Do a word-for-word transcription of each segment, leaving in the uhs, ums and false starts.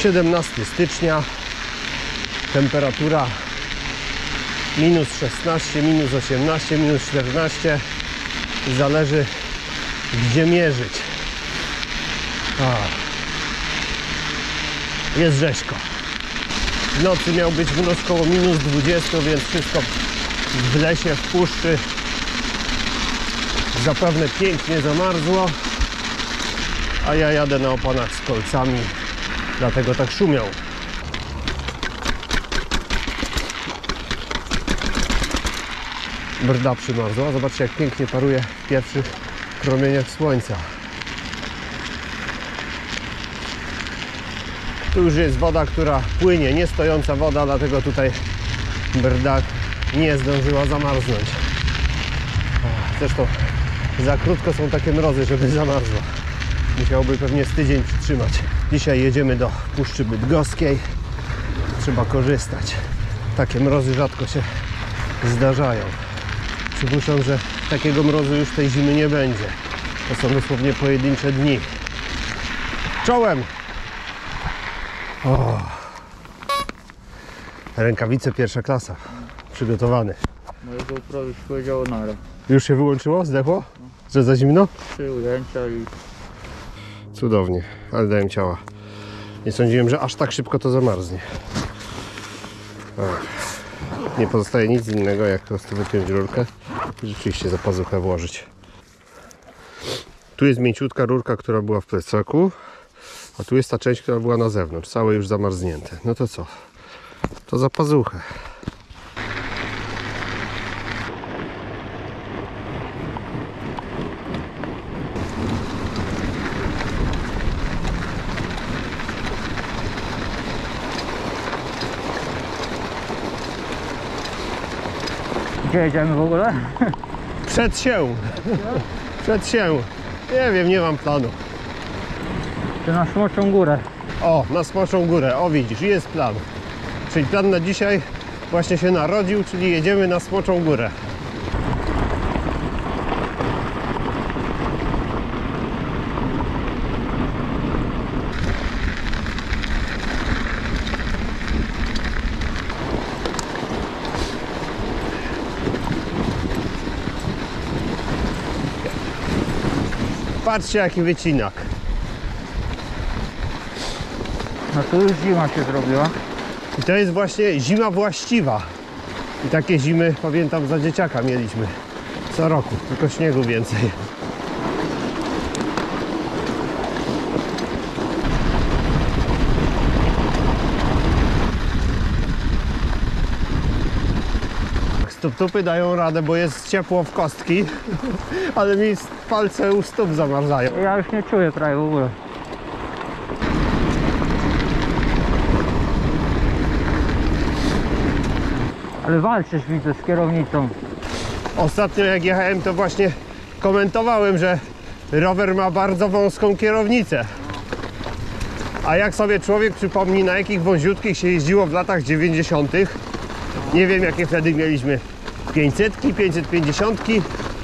siedemnastego stycznia, temperatura minus szesnaście, minus osiemnaście, minus czternaście, zależy gdzie mierzyć. A. Jest rzeźko. W nocy miał być mróz koło minus dwadzieścia, więc wszystko w lesie, w puszczy zapewne pięknie zamarzło, a ja jadę na oponach z kolcami, dlatego tak szumią. Brda przymarzła, zobaczcie jak pięknie paruje w pierwszych promieniach słońca. Tu już jest woda, która płynie, nie stojąca woda, dlatego tutaj brda nie zdążyła zamarznąć. Zresztą za krótko są takie mrozy, żeby zamarzła. Musiałby pewnie z tydzień przytrzymać. Dzisiaj jedziemy do Puszczy Bydgoskiej. Trzeba korzystać. Takie mrozy rzadko się zdarzają. Przypuszczam, że takiego mrozu już tej zimy nie będzie. To są dosłownie pojedyncze dni. Czołem! O. Rękawice pierwsza klasa. Przygotowany. Moje GoPro już powiedziało nara. Już się wyłączyło? Zdechło? Że za zimno? Trzy ujęcia i... Cudownie, ale dałem ciała. Nie sądziłem, że aż tak szybko to zamarznie. Ach. Nie pozostaje nic innego, jak po prostu wypiąć rurkę i rzeczywiście za pazuchę włożyć. Tu jest mięciutka rurka, która była w plecaku, a tu jest ta część, która była na zewnątrz, całe już zamarznięte. No to co? To za pazuchę. Gdzie jedziemy w ogóle? Przed się. Przed się. Nie wiem, nie mam planu. Czy na Smoczą Górę? O, na Smoczą Górę. O, widzisz, jest plan. Czyli plan na dzisiaj właśnie się narodził, czyli jedziemy na Smoczą Górę. Patrzcie jaki wycinak. No tu już zima się zrobiła. I to jest właśnie zima właściwa. I takie zimy, pamiętam, za dzieciaka mieliśmy co roku, tylko śniegu więcej. Stóp-tupy dają radę, bo jest ciepło w kostki, ale mi palce u stóp zamarzają. Ja już nie czuję prawie w ogóle. Ale walczysz, widzę, z kierownicą. Ostatnio jak jechałem, to właśnie komentowałem, że rower ma bardzo wąską kierownicę. A jak sobie człowiek przypomni, na jakich wąziutkich się jeździło w latach dziewięćdziesiątych, nie wiem jakie wtedy mieliśmy pięćsetki, pięćset pięćdziesiątki,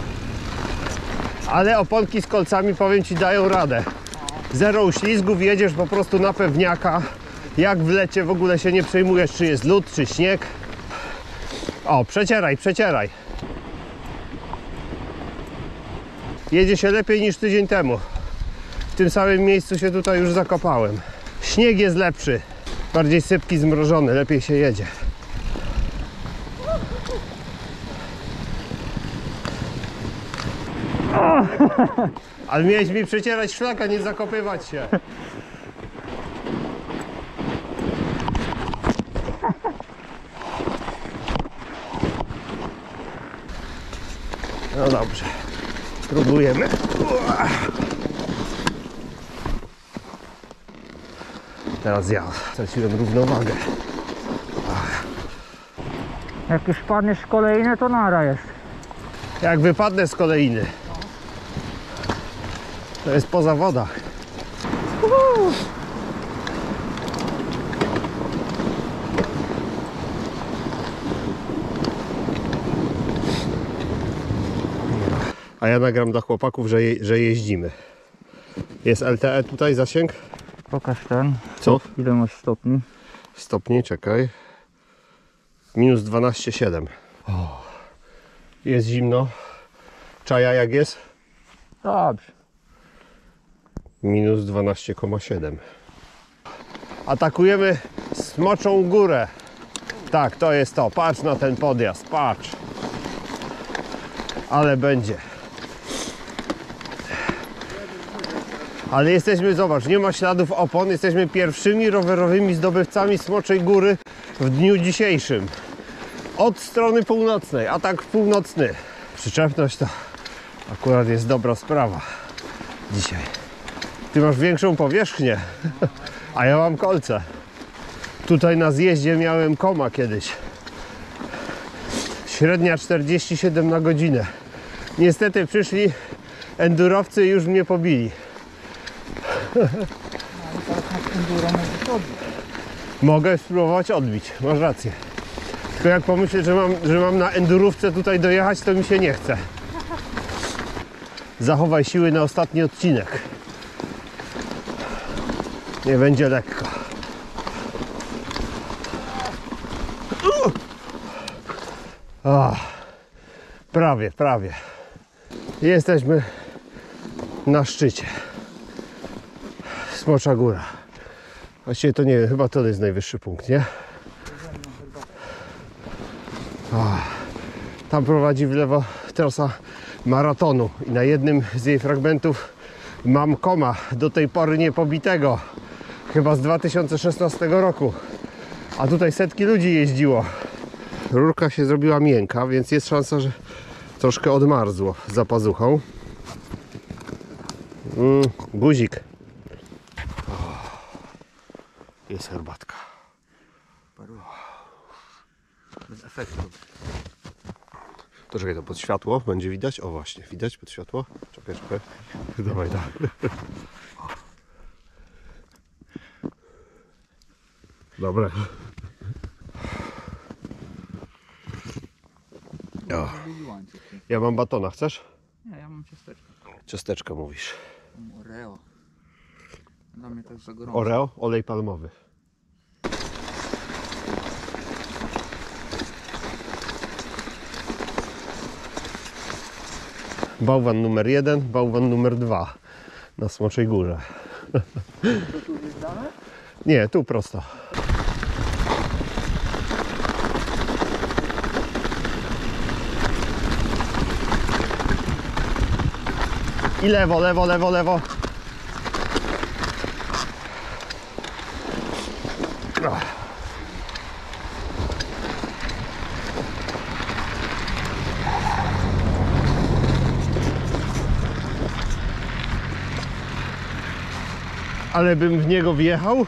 ale oponki z kolcami, powiem ci, dają radę. Zero uślizgów, jedziesz po prostu na pewniaka. Jak w lecie w ogóle się nie przejmujesz, czy jest lód, czy śnieg. O, przecieraj, przecieraj. Jedzie się lepiej niż tydzień temu. W tym samym miejscu się tutaj już zakopałem. Śnieg jest lepszy, bardziej sypki, zmrożony, lepiej się jedzie. Ale miałeś mi przecierać szlaka, nie zakopywać się. No dobrze, spróbujemy. Teraz ja straciłem równowagę. Jak już padniesz z kolejne, to nara jest. Jak wypadnę z kolejny, to jest po zawodach. Uhu. A ja nagram dla chłopaków, że, je, że jeździmy. Jest L T E tutaj zasięg? Pokaż ten. Co? Ile masz stopni? Stopni, czekaj. Minus dwanaście przecinek siedem. O, jest zimno. Czaja jak jest? Dobrze. Minus dwanaście przecinek siedem. Atakujemy Smoczą Górę. Tak, to jest to. Patrz na ten podjazd, patrz. Ale będzie. Ale jesteśmy, zobacz, nie ma śladów opon. Jesteśmy pierwszymi rowerowymi zdobywcami Smoczej Góry w dniu dzisiejszym. Od strony północnej, atak północny. Przyczepność to akurat jest dobra sprawa dzisiaj. Ty masz większą powierzchnię, a ja mam kolce. Tutaj na zjeździe miałem koma kiedyś. Średnia czterdzieści siedem na godzinę. Niestety przyszli endurowcy i już mnie pobili. Mogę spróbować odbić, masz rację. Tylko jak pomyślę, że mam, że mam na endurówce tutaj dojechać, to mi się nie chce. Zachowaj siły na ostatni odcinek. Nie będzie lekko. O, prawie, prawie. Jesteśmy na szczycie. Smocza Góra. Właściwie to nie wiem, chyba to jest najwyższy punkt, nie? O, tam prowadzi w lewo trasa maratonu i na jednym z jej fragmentów mam koma, do tej pory niepobitego. Chyba z dwa tysiące szesnastego roku. A tutaj setki ludzi jeździło. Rurka się zrobiła miękka, więc jest szansa, że troszkę odmarzło za pazuchą. Mm, guzik. O, jest herbatka. Bez efektu. To czekaj, to pod światło będzie widać? O właśnie, widać pod światło? Czekaj, czekaj. Dawaj, dawaj. Dobra. O. Ja mam batona, chcesz? Nie, ja mam ciasteczko. Ciasteczkę mówisz. Oreo. Dla mnie to jest za gorąco. Oreo, olej palmowy. Bałwan numer jeden, bałwan numer dwa na Smoczej Górze. To tu jest dane? Nie, tu prosto. I lewo, lewo, lewo, lewo. Ale bym w niego wjechał?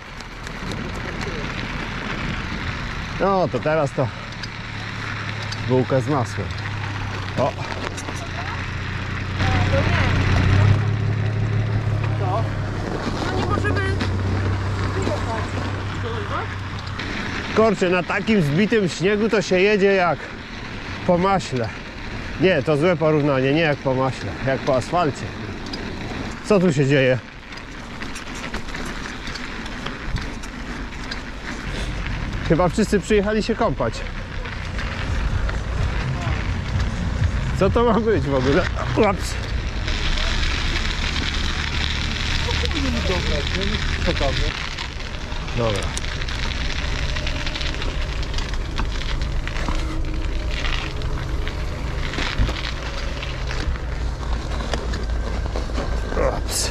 No to teraz to bułka z masłem. O. No nie możemy wyjechać. Kurczę, na takim zbitym śniegu to się jedzie jak po maśle. Nie, to złe porównanie, nie jak po maśle, jak po asfalcie. Co tu się dzieje? Chyba wszyscy przyjechali się kąpać. Co to ma być w ogóle? Ups. Dobra. Ups.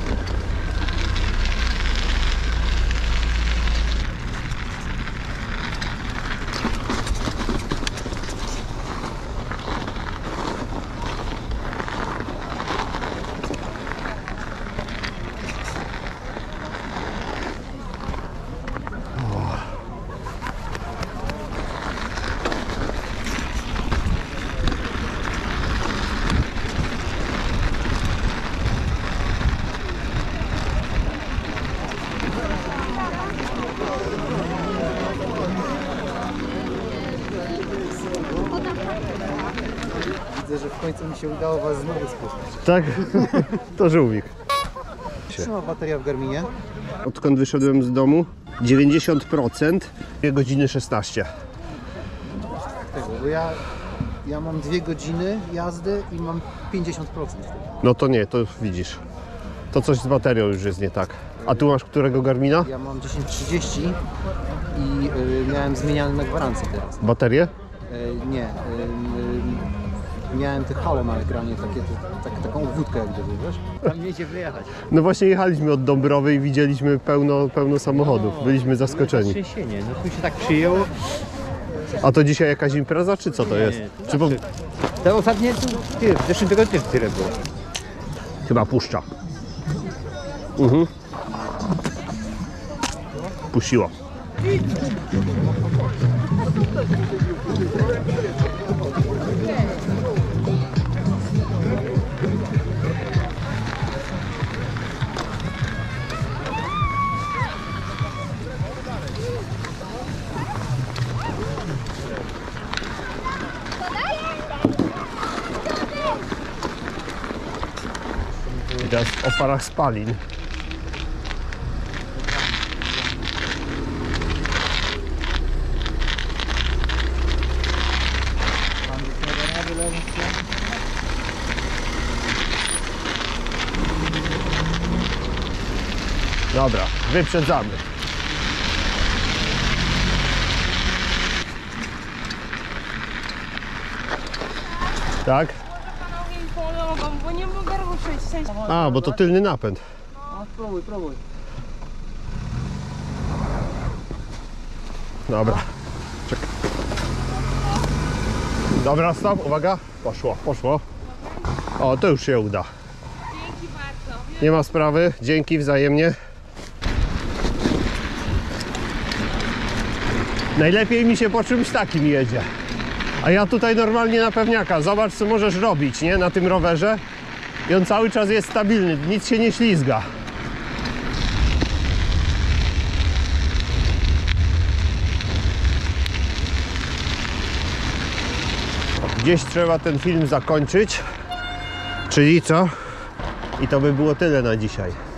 Widzę, że w końcu mi się udało Was znowu spotkać. Tak? To żółwik. Trzyma bateria w Garminie. odkąd wyszedłem z domu, dziewięćdziesiąt procent, dwie godziny szesnaście. Tego, bo ja, ja mam dwie godziny jazdy i mam pięćdziesiąt procent. No to nie, to widzisz. To coś z baterią już jest nie tak. A tu masz którego Garmina? Ja mam dziesięć trzydzieści i y, miałem zmieniany na gwarancję teraz. Baterię? Y, nie. Y, y, miałem te halo na ekranie, takie, te, tak, taką wódkę jak gdyby, wiesz? Tam nie idzie wyjechać. No właśnie jechaliśmy od Dąbrowy i widzieliśmy pełno, pełno samochodów. Byliśmy zaskoczeni. Trzęsienie, no tu się tak przyjęło. A to dzisiaj jakaś impreza, czy co to jest? to Czy po... To ostatnie tu, ty, w zeszłym tygodniu tyle było. Chyba puszcza. Mhm. Puściło. I teraz o parach spalin. Dobra, wyprzedzamy. Tak? Panowie mi pomogą, bo nie mogę ruszyć. W sensie... A, bo to tylny napęd. No, próbuj, próbuj. Dobra. Czekaj. Dobra, stop, uwaga. Poszło, poszło. O, to już się uda. Dzięki bardzo. Nie ma sprawy, dzięki wzajemnie. Najlepiej mi się po czymś takim jedzie. A ja tutaj normalnie na pewniaka. Zobacz, co możesz robić, nie? Na tym rowerze. I on cały czas jest stabilny, nic się nie ślizga. Gdzieś trzeba ten film zakończyć. Czyli co? I to by było tyle na dzisiaj.